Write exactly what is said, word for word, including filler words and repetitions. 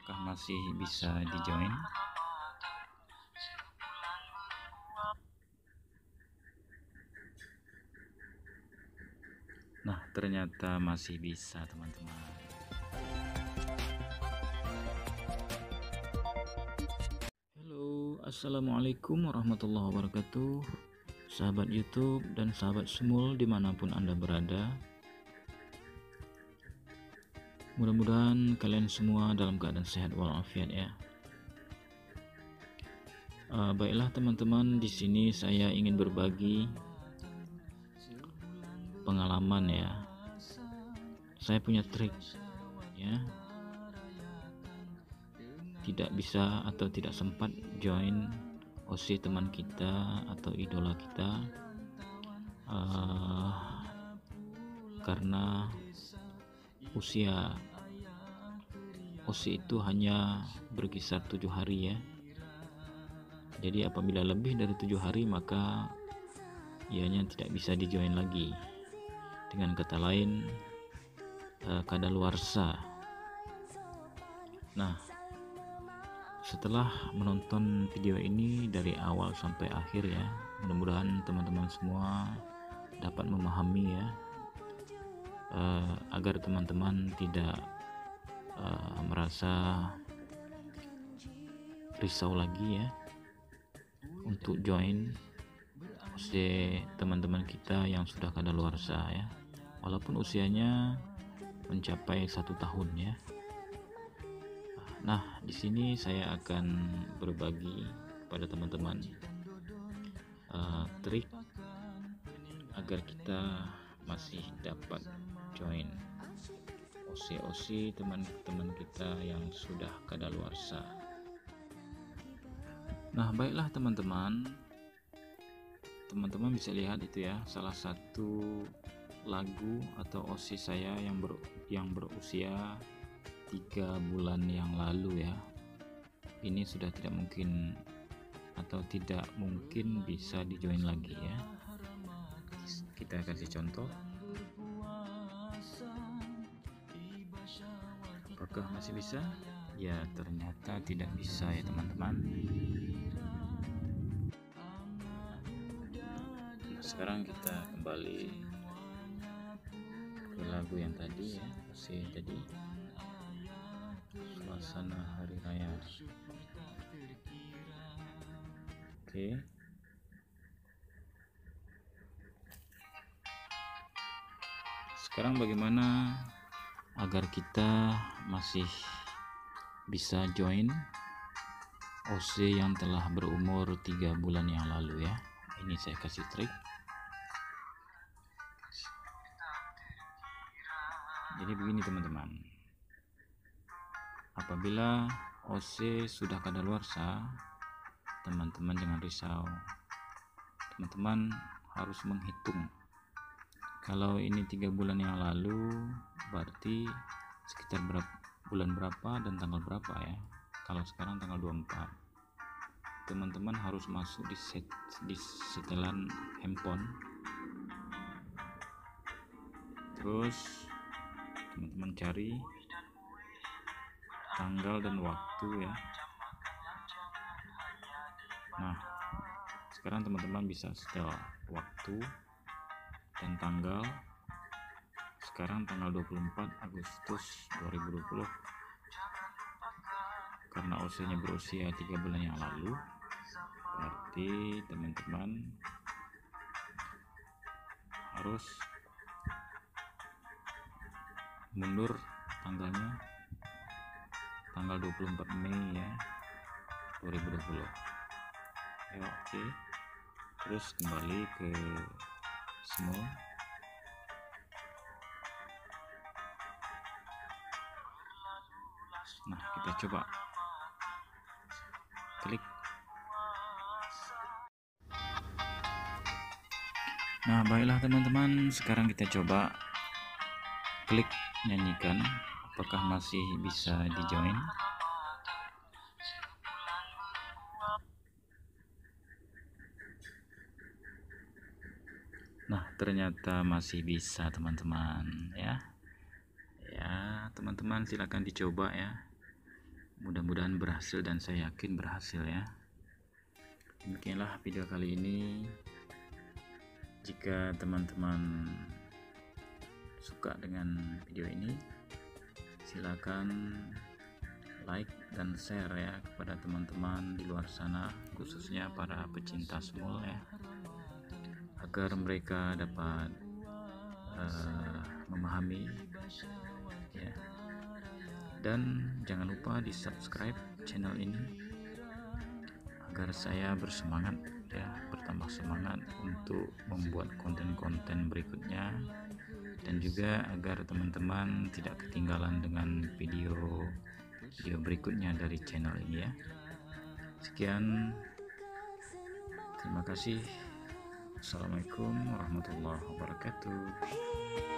apakah masih bisa di join? Nah, ternyata masih bisa, teman-teman. Halo, assalamualaikum warahmatullahi wabarakatuh, sahabat YouTube dan sahabat semul dimanapun Anda berada. Mudah-mudahan kalian semua dalam keadaan sehat walafiat ya. Uh, baiklah teman-teman, di sini saya ingin berbagi pengalaman ya. Saya punya trik ya. Tidak bisa atau tidak sempat join O C teman kita atau idola kita uh, karena usia O C itu hanya berkisar tujuh hari ya. Jadi apabila lebih dari tujuh hari maka ianya tidak bisa dijoin lagi. Dengan kata lain, eh, kadaluarsa. Nah, setelah menonton video ini dari awal sampai akhir ya, mudah-mudahan teman-teman semua dapat memahami ya, eh, agar teman-teman tidak Uh, merasa risau lagi ya untuk join O C teman-teman kita yang sudah kadaluarsa ya, walaupun usianya mencapai satu tahun ya. Nah, di sini saya akan berbagi kepada teman-teman uh, trik agar kita masih dapat join O C-O C teman-teman kita yang sudah kadaluarsa. Nah, baiklah teman-teman, teman-teman bisa lihat itu ya, salah satu lagu atau O C saya yang ber, yang berusia tiga bulan yang lalu ya. Ini sudah tidak mungkin atau tidak mungkin bisa dijoin lagi ya. Kita kasih contoh. Apakah masih bisa? Ya, ternyata tidak bisa ya teman-teman. Nah, sekarang kita kembali ke lagu yang tadi ya, masih tadi suasana hari raya. Oke. Sekarang bagaimana agar kita masih bisa join O C yang telah berumur tiga bulan yang lalu ya. Ini saya kasih trik. Jadi begini teman-teman, apabila O C sudah kadaluarsa, teman-teman jangan risau. Teman-teman harus menghitung. Kalau ini tiga bulan yang lalu, berarti sekitar berapa, bulan berapa dan tanggal berapa ya. Kalau sekarang tanggal dua puluh empat, teman-teman harus masuk di set, di setelan handphone. Terus teman-teman cari tanggal dan waktu ya. Nah, sekarang teman-teman bisa setel waktu dan tanggal. Sekarang tanggal dua puluh empat Agustus dua ribu dua puluh. Karena O C-nya berusia tiga bulan yang lalu, berarti teman-teman harus mundur tanggalnya, tanggal dua puluh empat Mei ya dua ribu dua puluh. Ya, oke. Terus kembali ke semua. Nah, kita coba klik. Nah, baiklah teman-teman, sekarang kita coba klik nyanyikan. Apakah masih bisa di-join? Nah, ternyata masih bisa teman-teman ya. Ya, teman-teman silakan dicoba ya. mudah-mudahan berhasil, dan saya yakin berhasil ya. Demikianlah video kali ini. Jika teman-teman suka dengan video ini, silakan like dan share ya kepada teman-teman di luar sana, khususnya para pecinta small ya, agar mereka dapat uh, memahami ya. Dan jangan lupa di subscribe channel ini agar saya bersemangat ya, bertambah semangat untuk membuat konten-konten berikutnya, dan juga agar teman-teman tidak ketinggalan dengan video video berikutnya dari channel ini ya. Sekian, terima kasih. Assalamualaikum warahmatullahi wabarakatuh.